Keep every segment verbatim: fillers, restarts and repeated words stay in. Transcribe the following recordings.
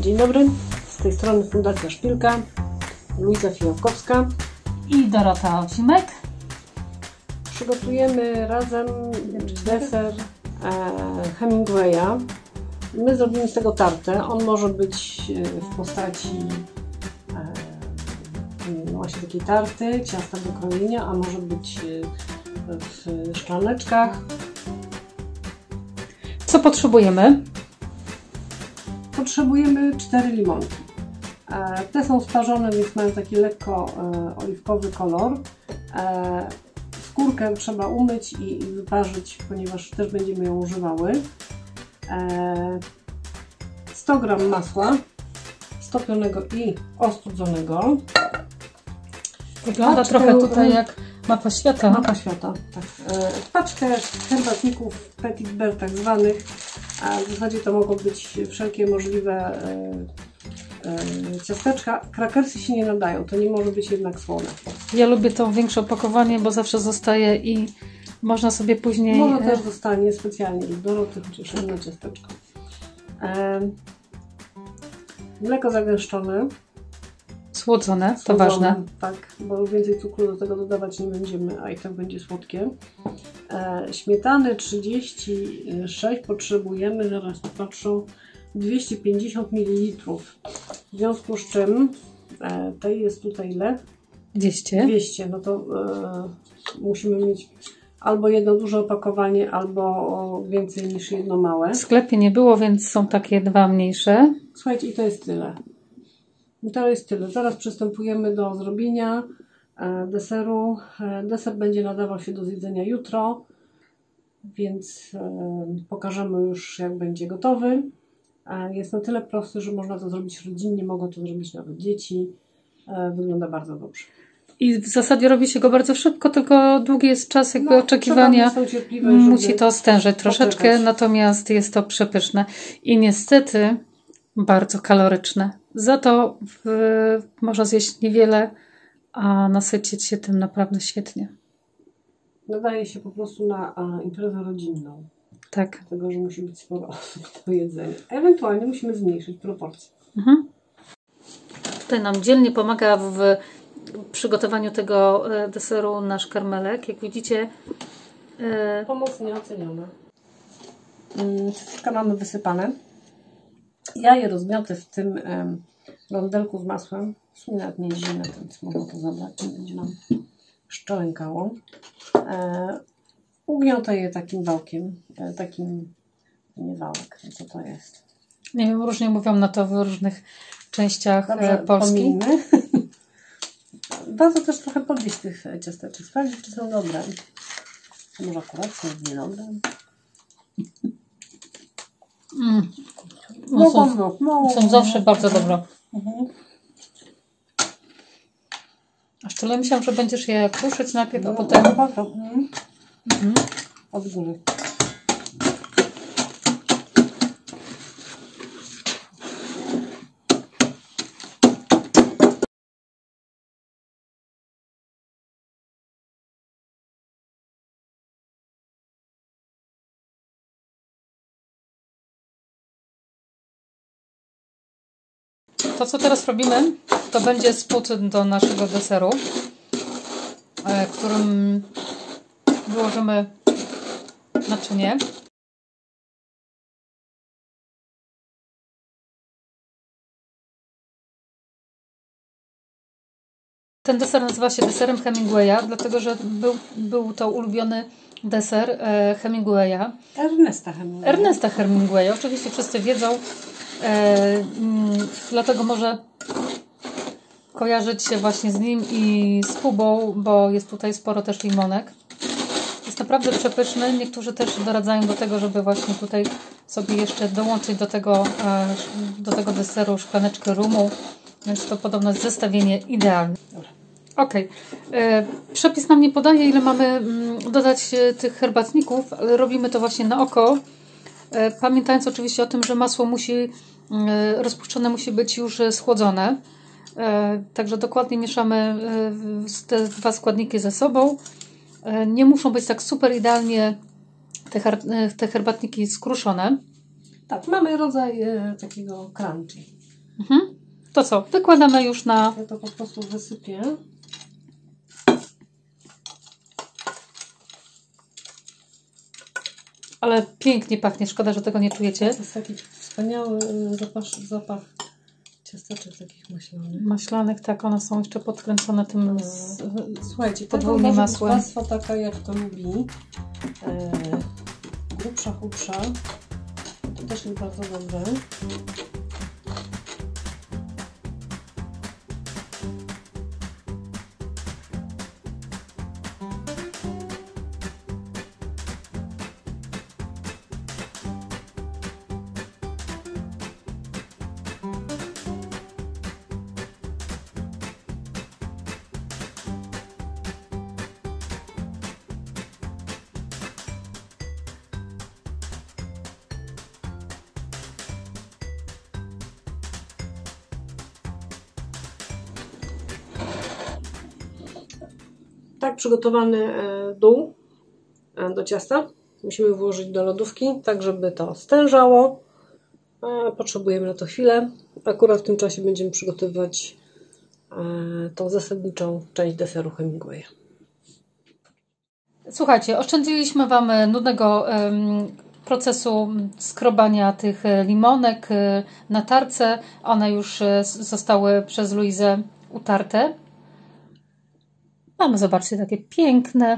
Dzień dobry, z tej strony Fundacja Szpilka, Luiza Fijałkowska i Dorota Ocimek. Przygotujemy razem deser e, Hemingwaya. My zrobimy z tego tartę. On może być w postaci e, właśnie takiej tarty, ciasta do krojenia, a może być w szklaneczkach. Co potrzebujemy? Potrzebujemy cztery limonki. Te są sparzone, więc mają taki lekko e, oliwkowy kolor. E, skórkę trzeba umyć i, i wyparzyć, ponieważ też będziemy ją używały. E, sto gram masła stopionego i ostudzonego. Wygląda paczkę, trochę tutaj jak mapa świata. Mapa świata, tak. E, paczkę herbatników Petit Beurre tak zwanych. A w zasadzie to mogą być wszelkie możliwe e, e, ciasteczka. Krakersy się nie nadają, to nie może być jednak słone. Ja lubię to większe opakowanie, bo zawsze zostaje i można sobie później... Może też zostanie specjalnie do Doroty, chociaż inne ciasteczko. E, mleko zagęszczone. Słodzone, to Słodzone, ważne. Tak, bo więcej cukru do tego dodawać nie będziemy, a i tak będzie słodkie. E, śmietany trzydzieści sześć potrzebujemy, zaraz patrzę, dwieście pięćdziesiąt mililitrów. W związku z czym e, tej jest tutaj ile? dwieście. dwieście, no to e, musimy mieć albo jedno duże opakowanie, albo więcej niż jedno małe. W sklepie nie było, więc są takie dwa mniejsze. Słuchajcie, i to jest tyle. I to jest tyle. Zaraz przystępujemy do zrobienia e, deseru. E, deser będzie nadawał się do zjedzenia jutro, więc e, pokażemy już, jak będzie gotowy. E, jest na tyle prosty, że można to zrobić rodzinnie, mogą to zrobić nawet dzieci. E, wygląda bardzo dobrze. I w zasadzie robi się go bardzo szybko, tylko długi jest czas jakby no, oczekiwania. Musi to stężyć troszeczkę, poczekać. Natomiast jest to przepyszne. I niestety bardzo kaloryczne. Za to w, można zjeść niewiele, a nasycić się tym naprawdę świetnie. Nadaje się po prostu na a, imprezę rodzinną. Tak. Dlatego, że musi być sporo osób do jedzenia. Ewentualnie musimy zmniejszyć proporcje. Mhm. Tutaj nam dzielnie pomaga w przygotowaniu tego deseru nasz karmelek. Jak widzicie... Yy... Pomoc nieoceniona. Ciasteczka mamy wysypane. Ja je rozmiotę w tym um, rondelku z masłem. W sumie nawet nie jest zimne, więc można to zabrać. Nie będzie nam szczelękało. E, ugniotę je takim wałkiem. E, takim, nie wałek, co to jest? Nie wiem, różnie mówią na to w różnych częściach Dobrze, Polski. Pomijmy. Warto też trochę podnieść tych ciasteczek. Sprawdzić, czy są dobre. Może akurat są niedobre. Mm. No No, są, no, no, są zawsze bardzo dobre. Mhm. Aż tyle myślałam, że będziesz je kruszyć najpierw, No, a potem... No, no, mhm. Mhm. Od góry. To, co teraz robimy, to będzie spód do naszego deseru, którym wyłożymy naczynie. Ten deser nazywa się deserem Hemingwaya, dlatego że był, był to ulubiony deser Hemingwaya. Ernesta Hemingwaya. Ernesta Hemingwaya. Oczywiście wszyscy wiedzą, e, m, dlatego może kojarzyć się właśnie z nim i z Kubą, bo jest tutaj sporo też limonek. Jest naprawdę przepyszny. Niektórzy też doradzają do tego, żeby właśnie tutaj sobie jeszcze dołączyć do tego, do tego deseru szklaneczkę rumu. Więc to podobno jest zestawienie idealne. Ok. Przepis nam nie podaje, ile mamy dodać tych herbatników, ale robimy to właśnie na oko. Pamiętając oczywiście o tym, że masło musi rozpuszczone musi być już schłodzone. Także dokładnie mieszamy te dwa składniki ze sobą. Nie muszą być tak super idealnie te, her te herbatniki skruszone. Tak, mamy rodzaj e, takiego crunchy. Mhm. To co? Wykładamy już na... Ja to po prostu wysypię. Ale pięknie pachnie. Szkoda, że tego nie czujecie. To jest taki wspaniały zapach, zapach ciasteczek takich maślanych. Maślanek, tak. One są jeszcze podkręcone tym z... Słuchajcie, podwójnym masłem. Warstwa taka, jak to lubi. E, grubsza, chudsza. To też jest bardzo dobre. Tak przygotowany dół do ciasta musimy włożyć do lodówki, tak żeby to stężało. Potrzebujemy na to chwilę. Akurat w tym czasie będziemy przygotowywać tą zasadniczą część deseru Hemingwaya. Słuchajcie, oszczędziliśmy Wam nudnego um, procesu skrobania tych limonek na tarce. One już zostały przez Luizę utarte. Mamy, zobaczcie, takie piękne,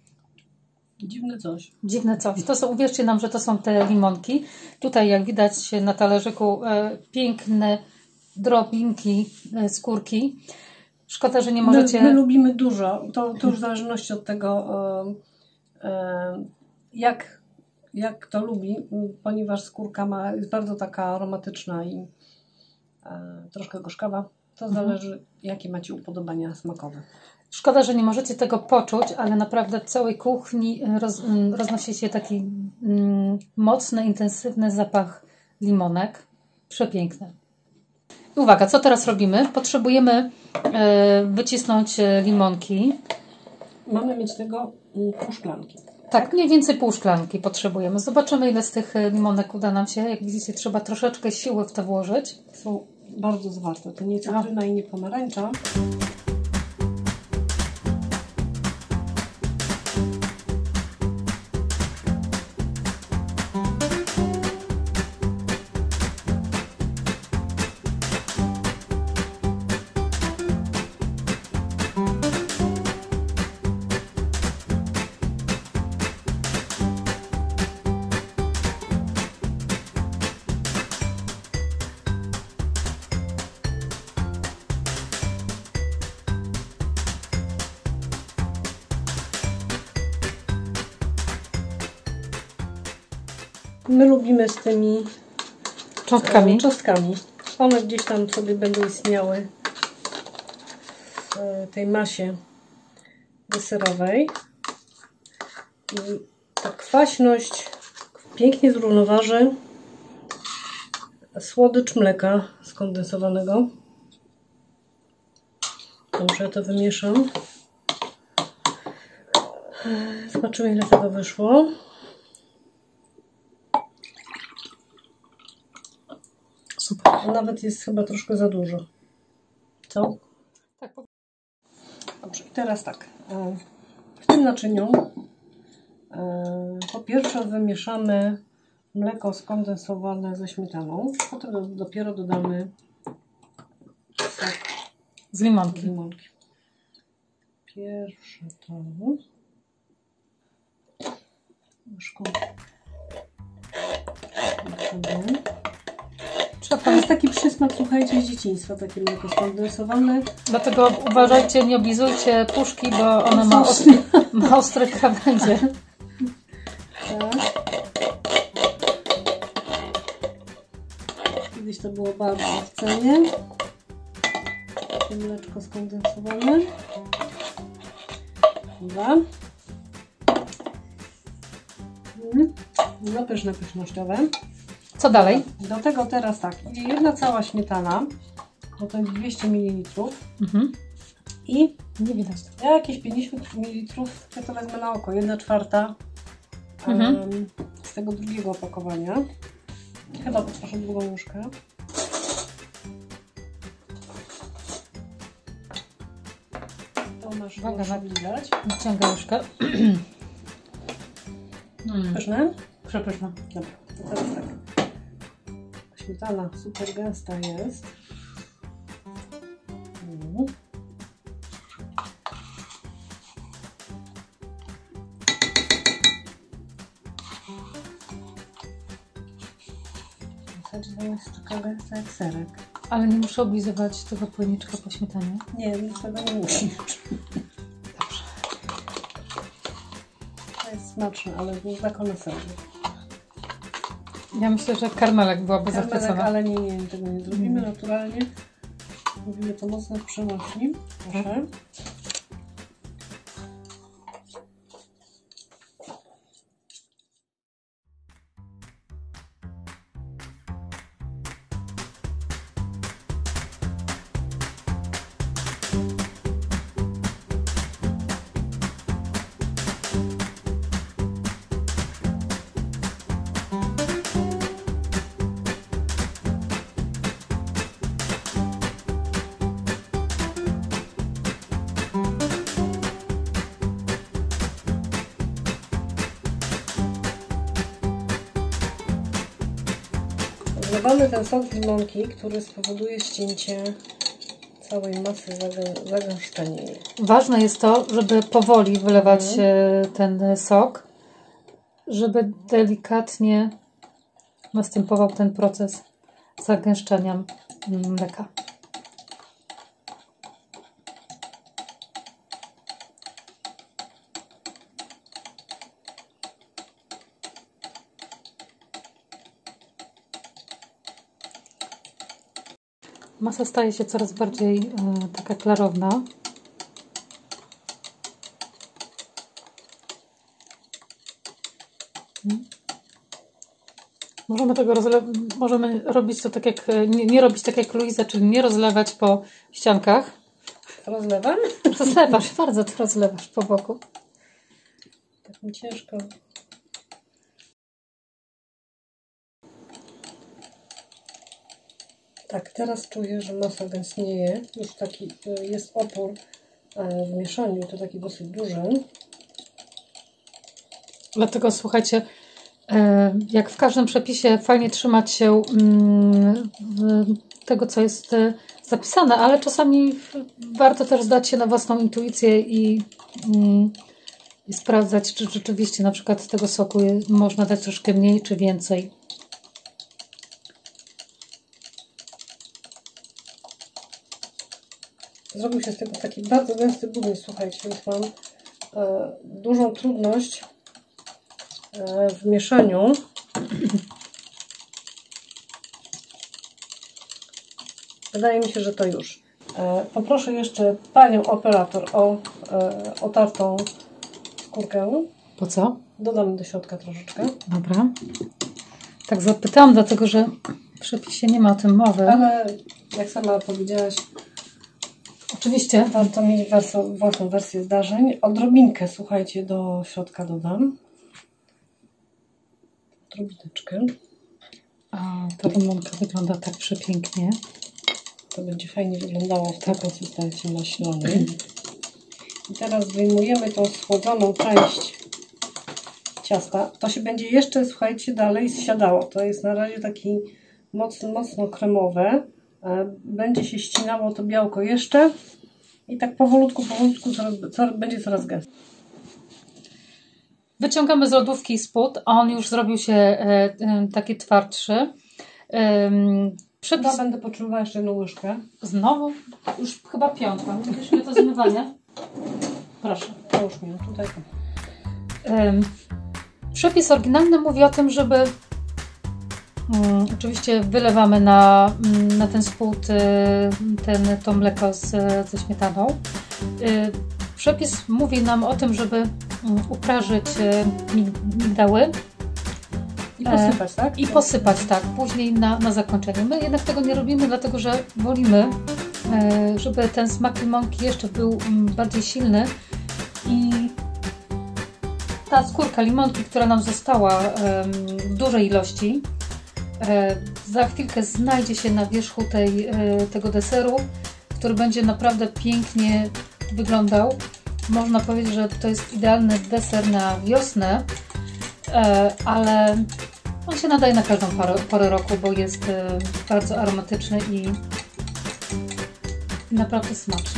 dziwne coś. Dziwne coś. To są, uwierzcie nam, że to są te limonki. Tutaj, jak widać na talerzyku, e, piękne drobinki e, skórki. Szkoda, że nie możecie... My, my lubimy dużo. To, to już w zależności od tego, e, e, jak, jak to lubi, ponieważ skórka ma, jest bardzo taka aromatyczna i e, troszkę gorzkawa. To mhm. zależy, jakie macie upodobania smakowe. Szkoda, że nie możecie tego poczuć, ale naprawdę w całej kuchni roz, roznosi się taki mm, mocny, intensywny zapach limonek. Przepiękny. I uwaga, co teraz robimy? Potrzebujemy e, wycisnąć limonki. Mamy mieć tego pół szklanki. Tak, mniej więcej pół szklanki potrzebujemy. Zobaczymy, ile z tych limonek uda nam się. Jak widzicie, trzeba troszeczkę siły w to włożyć. Są bardzo zwarte. To nie cytryna i nie pomarańcza. My lubimy z tymi cząstkami. cząstkami. One gdzieś tam sobie będą istniały w tej masie deserowej. I ta kwaśność pięknie zrównoważy słodycz mleka skondensowanego. Dobrze, to wymieszam. Zobaczymy, ile tego wyszło. Super. Nawet jest chyba troszkę za dużo. Co? Tak. Dobrze, i teraz tak. W tym naczyniu po pierwsze wymieszamy mleko skondensowane ze śmietaną. Potem dopiero dodamy sok z limonki. Z limonki. Pierwsze to łyżką. To jest taki przysmak, słuchajcie, z dzieciństwa, takie mleko skondensowane. Dlatego uważajcie, nie oblizujcie puszki, bo ona ma ostre, ma ostre krawędzie. Tak. Kiedyś to było bardzo w cenie. Takie mleczko skondensowane. Dwa. No pyszne, pysznościowe. Co dalej? Do tego teraz tak, jedna cała śmietana, potem dwieście mililitrów mhm. i nie widać. Jakieś pięćdziesiąt mililitrów, ja to wezmę na oko, jedna czwarta mhm. um, z tego drugiego opakowania. Chyba poproszę drugą łyżkę. masz Uwaga, masz widać. Wyciągam łyżkę. Mm. Pyszne? Przepyszne. Dobra, to teraz tak. Śmietana super gęsta jest. Mm. W zasadzie to jest taka gęsta jak serek. Ale nie muszę oblizywać tego pojemniczka po śmietanie? Nie, nic tego nie musisz. Dobrze. To jest smaczne, ale dla koneserów. Ja myślę, że karmelek byłaby Karmelek, zachwycona. ale nie, nie, tego nie zrobimy Mm. naturalnie. Mówimy to mocno w przenośni. Proszę. Wlewamy ten sok z limonki, który spowoduje ścięcie całej masy, zagę zagęszczenie jej. Ważne jest to, żeby powoli wylewać Mhm. ten sok, żeby delikatnie następował ten proces zagęszczania mleka. Masa staje się coraz bardziej y, taka klarowna. Hmm. Możemy tego rozlewać, możemy robić to tak jak, nie, nie robić tak jak Luiza, czyli nie rozlewać po ściankach. Rozlewam? Rozlewasz, bardzo to rozlewasz po boku. Tak mi ciężko. Tak, teraz czuję, że masa gęstnieje. Już taki jest opór w mieszaniu, to taki dosyć duży. Dlatego słuchajcie, jak w każdym przepisie fajnie trzymać się tego, co jest zapisane, ale czasami warto też zdać się na własną intuicję i, i sprawdzać, czy rzeczywiście na przykład tego soku można dać troszkę mniej czy więcej. Zrobił się z tego taki bardzo gęsty budynek, słuchajcie, więc mam e, dużą trudność e, w mieszaniu. Wydaje mi się, że to już. E, poproszę jeszcze panią operator o e, otartą skórkę. Po co? Dodam do środka troszeczkę. Dobra. Tak zapytałam, dlatego że w przepisie nie ma o tym mowy. Ale jak sama powiedziałaś, oczywiście warto mieć wersję, własną wersję zdarzeń. Odrobinkę, słuchajcie, do środka dodam. Odrobineczkę. A, ta limonka wygląda tak przepięknie. To będzie fajnie wyglądało w tej konsystencji maślanej. I teraz wyjmujemy tą schłodzoną część ciasta. To się będzie jeszcze, słuchajcie, dalej zsiadało. To jest na razie taki mocno, mocno kremowe. Będzie się ścinało to białko jeszcze i tak powolutku, powolutku coraz, coraz, będzie coraz gęstsze. Wyciągamy z lodówki spód, a on już zrobił się e, e, taki twardszy. E, przepis... Chyba będę potrzebowała jeszcze jedną łyżkę. Znowu? Już chyba piątka. Wiesz, ile to zmywanie? Proszę. To już miałem tutaj. E, przepis oryginalny mówi o tym, żeby um, oczywiście wylewamy na, na ten spód ten, to mleko z, ze śmietaną. E, przepis mówi nam o tym, żeby uprażyć migdały. I posypać, tak? I posypać, tak, później na, na zakończenie. My jednak tego nie robimy, dlatego że wolimy, żeby ten smak limonki jeszcze był bardziej silny i ta skórka limonki, która nam została w dużej ilości, za chwilkę znajdzie się na wierzchu tej, tego deseru, który będzie naprawdę pięknie wyglądał. Można powiedzieć, że to jest idealny deser na wiosnę, ale on się nadaje na każdą porę, porę roku, bo jest bardzo aromatyczny i naprawdę smaczny.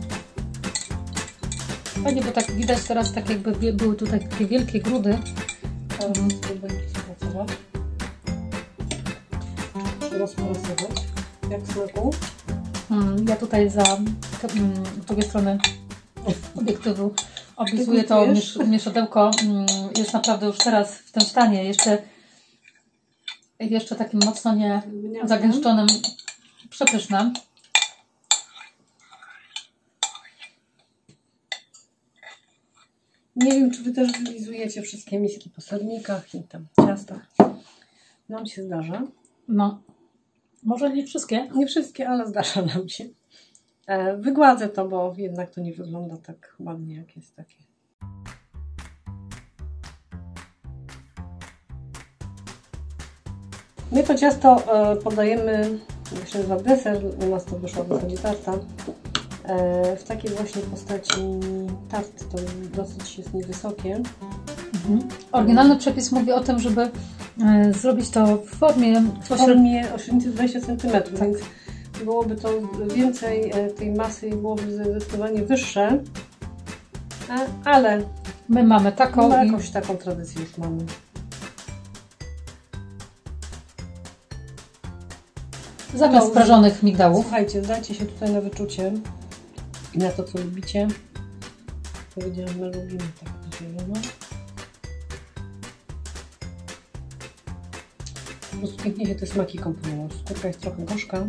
Fajnie, bo tak widać teraz, tak jakby były tutaj takie wielkie grudy. Spróbuję spracować. Rozprasować. Jak w smaku? Ja tutaj za z drugiej strony obiektywu oblizuję to miesz, mieszadełko. Jest naprawdę już teraz w tym stanie, jeszcze, jeszcze takim mocno nie zagęszczonym, przepyszne. Nie wiem, czy Wy też wylizujecie wszystkie miski po sernikach i tam ciastach. Nam się zdarza. No, może nie wszystkie. Nie wszystkie, ale zdarza nam się. E, wygładzę to, bo jednak to nie wygląda tak ładnie, jak jest takie. My to ciasto e, podajemy, myślę, za deser. U nas to wyszła w zasadzie tarta. W takiej właśnie postaci tart, to dosyć jest niewysokie. Mhm. Oryginalny przepis mówi o tym, żeby e, zrobić to w formie w formie osiemset dwadzieścia centymetrów, tak. Więc byłoby to więcej tej masy i byłoby zdecydowanie wyższe, ale my mamy taką no, i... jakąś taką tradycję już mamy. Zamiast prażonych migdałów. Słuchajcie, zdajcie się tutaj na wyczucie i na to, co lubicie. Powiedziałam, my lubimy tak na zielono. Po prostu pięknie się te smaki komponują. Skórka jest trochę gorzka.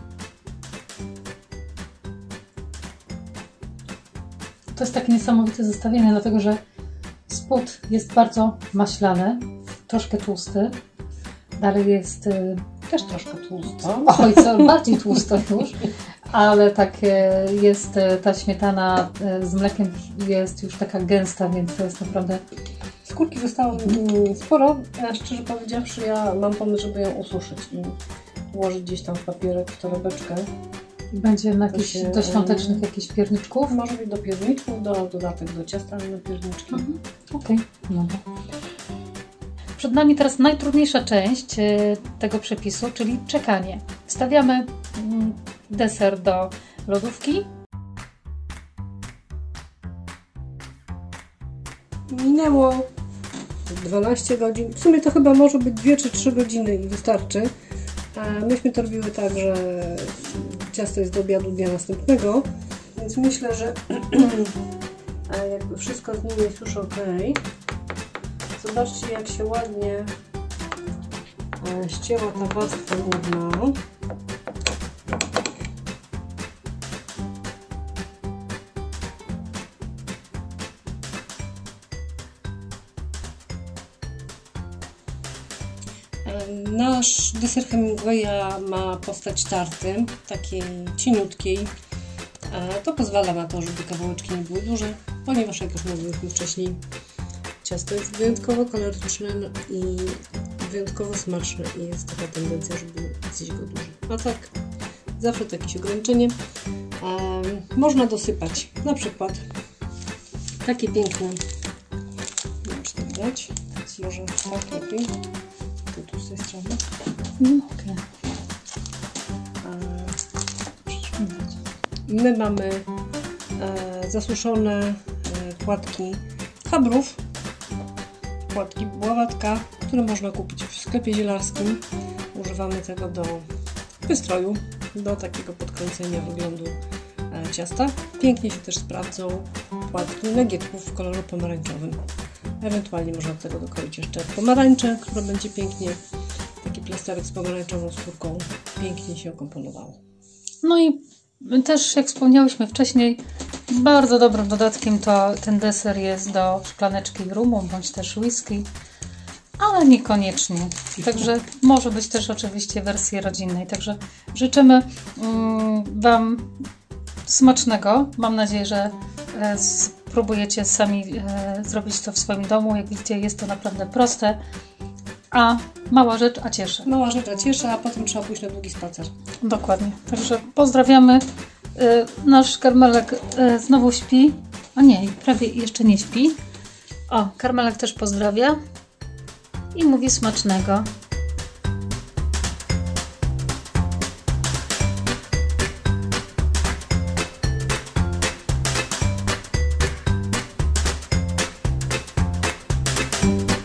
To jest takie niesamowite zestawienie, dlatego że spód jest bardzo maślany, troszkę tłusty. Dalej jest y, też troszkę tłusto. Oj, co bardziej tłusto już. Ale tak jest ta śmietana z mlekiem jest już taka gęsta, więc to jest naprawdę... Skórki zostało sporo, a szczerze powiedziawszy ja mam pomysł, żeby ją ususzyć i ułożyć gdzieś tam w papierek, w torebeczkę. Będzie na jakiś, się, do świątecznych um, jakichś pierniczków? Może być do pierniczków, do dodatek do ciasta na pierniczki. Mhm. Okej, okay. Dobra. Przed nami teraz najtrudniejsza część tego przepisu, czyli czekanie. Wstawiamy deser do lodówki. Minęło dwanaście godzin. W sumie to chyba może być dwie czy trzy godziny i wystarczy. A myśmy to robiły tak, że ciasto jest do obiadu dnia następnego, więc myślę, że jakby wszystko z nim jest już ok. Zobaczcie, jak się ładnie ścięła ta warstwa główna. Nasz deser Hemingwaya ma postać tarty, takiej cieniutkiej. To pozwala na to, żeby kawałeczki nie były duże, ponieważ jak już mówiliśmy wcześniej, ciasto jest wyjątkowo koloryczne i wyjątkowo smaczne i jest taka tendencja, żeby zjeść go dużo. A tak, zawsze to jakieś ograniczenie. Um, można dosypać na przykład takie piękne, nie wiem, czy to widać, może tak lepiej, tu, tu z tej strony. Mm, okay. um, my mamy e, zasuszone e, płatki chabrów, płatki buławatka, które można kupić w sklepie zielarskim. Używamy tego do wystroju, do takiego podkręcenia wyglądu e, ciasta. Pięknie się też sprawdzą płatki nagietków w kolorze pomarańczowym. Ewentualnie można do tego dokroić jeszcze pomarańcze, które będzie pięknie, taki plasterek z pomarańczową skórką, pięknie się komponowało. No i też, jak wspomniałyśmy wcześniej, bardzo dobrym dodatkiem to ten deser jest do szklaneczki rumu bądź też whisky, ale niekoniecznie. Także może być też oczywiście w wersji rodzinnej. Także życzymy mm, Wam smacznego. Mam nadzieję, że e, spróbujecie sami e, zrobić to w swoim domu. Jak widzicie, jest to naprawdę proste, a mała rzecz, a cieszy. Mała rzecz, a cieszy, a potem trzeba pójść na długi spacer. Dokładnie. Także pozdrawiamy. nasz karmelek znowu śpi. A nie, prawie jeszcze nie śpi. O, karmelek też pozdrawia i mówi smacznego.